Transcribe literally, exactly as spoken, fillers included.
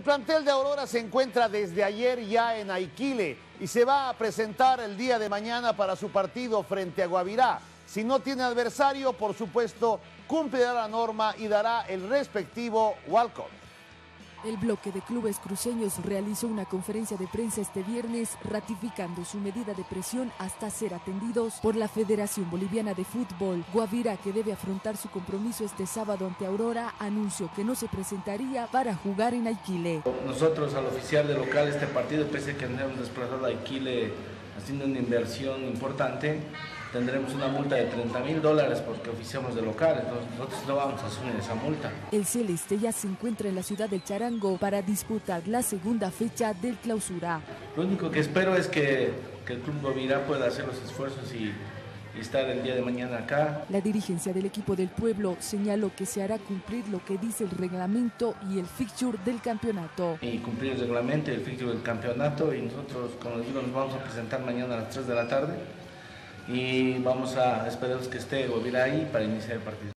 plantel de Aurora se encuentra desde ayer ya en Aiquile y se va a presentar el día de mañana para su partido frente a Guavirá. Si no tiene adversario, por supuesto, cumplirá la norma y dará el respectivo walkout. El bloque de clubes cruceños realizó una conferencia de prensa este viernes ratificando su medida de presión hasta ser atendidos por la Federación Boliviana de Fútbol. Guavirá, que debe afrontar su compromiso este sábado ante Aurora, anunció que no se presentaría para jugar en Aiquile. Nosotros, al oficiar de local este partido, pese a que nos hemos desplazado a Aiquile haciendo una inversión importante, tendremos una multa de treinta mil dólares porque oficiamos de local, entonces nosotros no vamos a asumir esa multa. El celeste ya se encuentra en la ciudad del Charango para disputar la segunda fecha del clausura. Lo único que espero es que, que el Club Guavirá pueda hacer los esfuerzos y, y estar el día de mañana acá. La dirigencia del equipo del pueblo señaló que se hará cumplir lo que dice el reglamento y el fixture del campeonato. Y cumplir el reglamento y el fixture del campeonato, y nosotros, como les digo, nos vamos a presentar mañana a las tres de la tarde y vamos a esperar que esté Guavirá ahí para iniciar el partido.